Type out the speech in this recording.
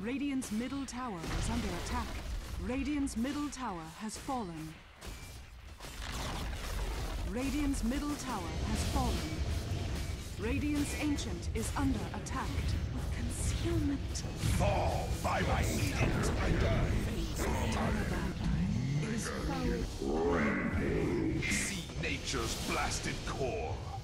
Radiant's middle tower is under attack. Radiant's middle tower has fallen. Radiant's middle tower has fallen. Radiant's Ancient is under attack. With concealment. Fall by my edict. I die. Is foul. See nature's blasted core.